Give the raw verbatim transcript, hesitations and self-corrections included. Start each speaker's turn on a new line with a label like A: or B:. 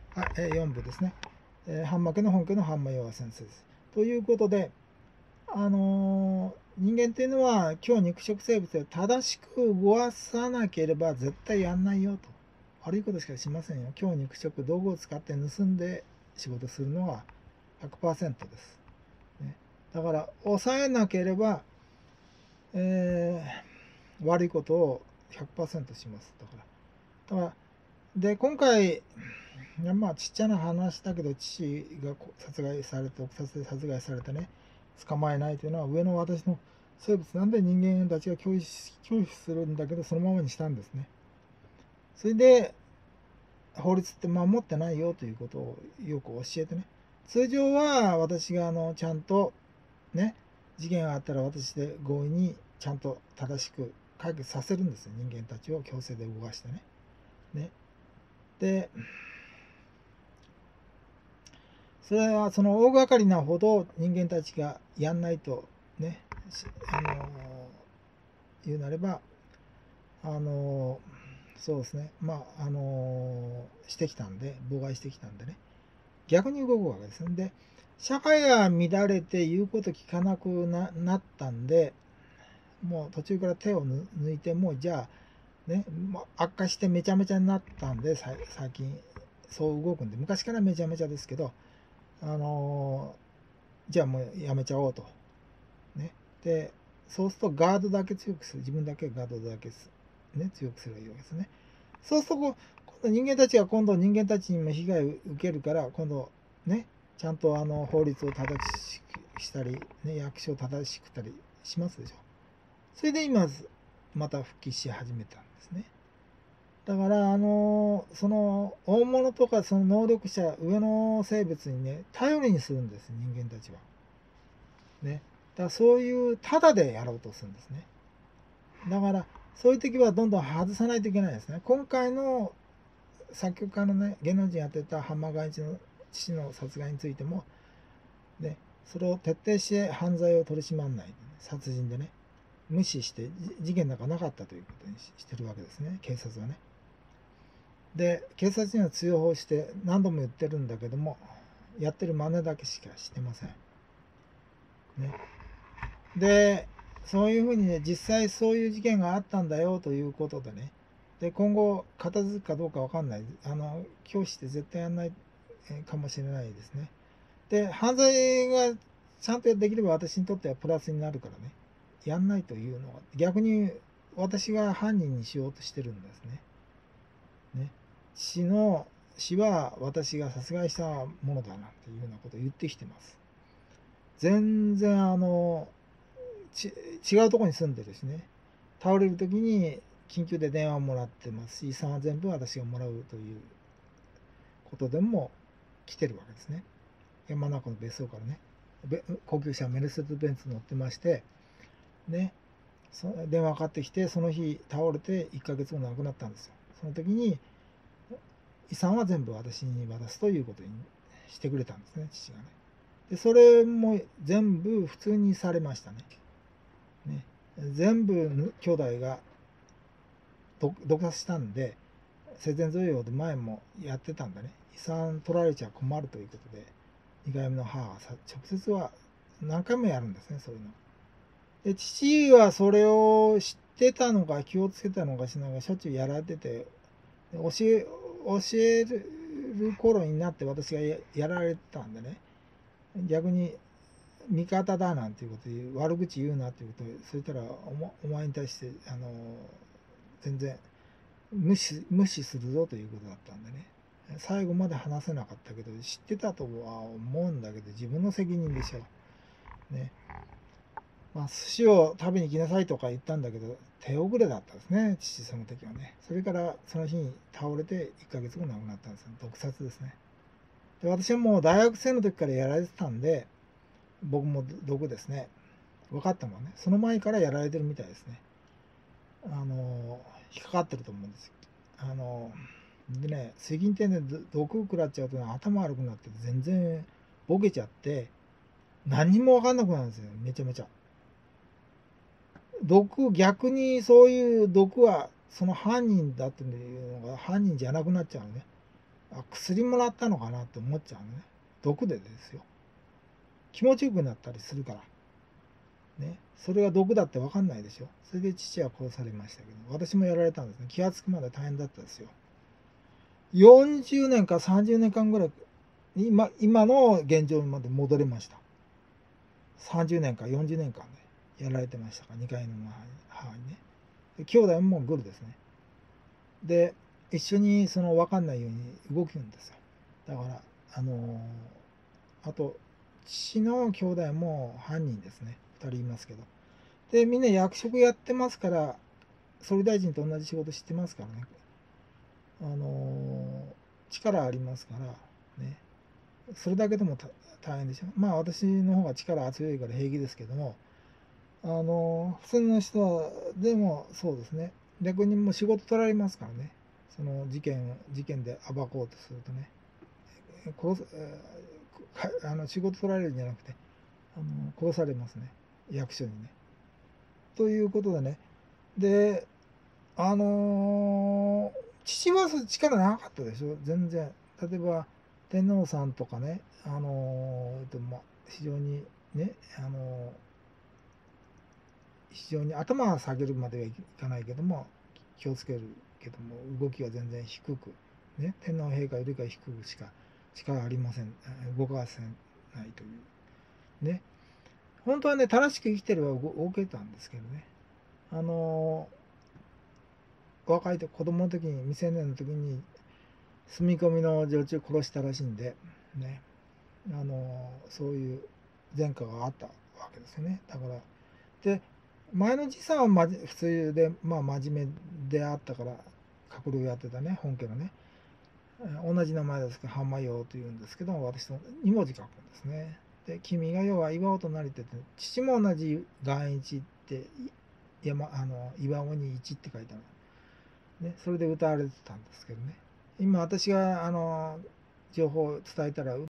A: あえよん部ですね。えー、半魔家の本家の半魔陽先生です。ということで、あのー人間っていうのは今日肉食生物で正しく動かさなければ絶対やんないよと。悪いことしかしませんよ。今日肉食道具を使って盗んで仕事するのは ひゃくパーセント です。ね、だから抑えなければ、えー悪いことを ひゃくパーセント します。だから。だからで、今回、まあちっちゃな話だけど、父が殺害されて、毒殺で殺害されてね、捕まえないというのは上の私の生物なんで人間たちが拒否拒否するんだけど、そのままにしたんですね。それで、法律って守ってないよということをよく教えてね。通常は私があのちゃんとね、事件があったら私で合意にちゃんと正しく解決させるんですよ。人間たちを強制で動かしてね。ね。で、それはその大掛かりなほど人間たちがやんないとね、あの言うなれば、あのそうですね、まあ、あのしてきたんで、妨害してきたんでね、逆に動くわけですね。で、社会が乱れて言うこと聞かなく な, なったんで、もう途中から手を抜いて、もうじゃあ、ね、悪化してめちゃめちゃになったんで、最近、そう動くんで、昔からめちゃめちゃですけど、あのじゃあもうやめちゃおうと。ね。で、そうするとガードだけ強くする。自分だけガードだけす、ね、強くすればいいわけですね。そうすると、今度人間たちは今度人間たちにも被害を受けるから、今度ね、ちゃんとあの法律を正しくしたり、ね、役所を正しくしたりしますでしょ。それで今、また復帰し始めたんですね。だから、あの、その大物とかその能力者、上の生物にね、頼りにするんです、人間たちは。ね。だからそういう、ただでやろうとするんですね。だから、そういう時はどんどん外さないといけないですね。今回の作曲家のね、芸能人やってた浜川一の父の殺害についても、ね、それを徹底して犯罪を取り締まらない、殺人でね、無視して事件なんかなかったということにしてるわけですね、警察はね。で、警察には通報して何度も言ってるんだけども、やってる真似だけしかしてません。ね。で、そういうふうにね、実際そういう事件があったんだよということでね、で、今後片付くかどうかわかんない。あの、教師って絶対やんないかもしれないですね。で、犯罪がちゃんとできれば私にとってはプラスになるからね、やんないというのは、逆に私が犯人にしようとしてるんですね。ね。死の、死は私が殺害したものだなんていうようなことを言ってきてます。全然あの、ち違うところに住んでるしね、倒れる時に緊急で電話をもらってますし、遺産は全部私がもらうということでも来てるわけですね。山中の別荘からね、高級車メルセデス・ベンツ乗ってまして、ね、そ電話かかってきて、その日倒れていっかげつご亡くなったんですよ。その時に遺産は全部私に渡すということにしてくれたんですね、父がね。で、それも全部普通にされましたね。ね、全部兄弟が毒殺したんで、生前贈与で前もやってたんでね、遺産取られちゃ困るということで、にかいめの母が直接は何回もやるんですね、そういうの。で、父はそれを知ってたのか気をつけたのかしながらしょっちゅうやられてて、教え、教える頃になって私が や, やられてたんでね、逆に味方だなんていうことで悪口言うなっていうことで、そしたらお前に対してあの全然無視無視するぞということだったんでね、最後まで話せなかったけど、知ってたとは思うんだけど自分の責任でしょうね。まあ、寿司を食べに行きなさいとか言ったんだけど手遅れだったんですね、父その時はね。それからその日に倒れていっかげつご亡くなったんですよ。毒殺ですね。で、私はもう大学生の時からやられてたんで、僕も毒ですね、分かったのはね、その前からやられてるみたいですね。あの引っかかってると思うんですよ。あのでね、水銀点で毒食らっちゃうと、ね、頭悪くなって全然ボケちゃって何にも分かんなくなるんですよ、めちゃめちゃ。毒、逆にそういう毒はその犯人だっていうのが犯人じゃなくなっちゃうね。 あ、薬もらったのかなって思っちゃうね。毒でですよ。気持ちよくなったりするから。ね。それが毒だって分かんないでしょ。それで父は殺されましたけど、私もやられたんですね。気がつくまで大変だったですよ。よんじゅうねんかさんじゅうねんかんぐらい、今今の現状まで戻れました。さんじゅうねんかよんじゅうねんかんでやられてましたから、にかいの母にね。で兄弟もグルですね。で、一緒にその分かんないように動くんですよ。だから、あのーあと、父の兄弟も犯人ですね。ふたりいますけど。で、みんな役職やってますから、総理大臣と同じ仕事してますからね。あのー力ありますから、ね。それだけでも大変でしょ。まあ私の方が力強いから平気ですけども、あのー普通の人は、でもそうですね。逆にもう仕事取られますからね。その事件、事件で暴こうとするとね。殺す、あの仕事取られるんじゃなくて、あの殺されますね。役所にね。ということでね。で、あのー父は力なかったでしょ、全然。例えば、天皇さんとかね、あのーまあ、非常にね、あのー非常に頭は下げるまではいかないけども、気をつけるけども、動きは全然低く、ね、天皇陛下よりか低くしか力ありません、動かせないという。ね。本当はね、正しく生きてれば動けたんですけどね。あのー若い時、子供の時に、未成年の時に、住み込みの女中殺したらしいんで、ね、あのそういう前科があったわけですよね。だから、で、前のじいさんはまじ普通で、まあ、真面目であったから、閣僚やってたね、本家のね、同じ名前ですけど、浜陽というんですけど、私とに文字書くんですね。で、君が代は岩尾となりてて、父も同じ岩一って、山あの岩尾に一って書いてある、ね、それで歌われてたんですけどね。今私があの情報を伝えたら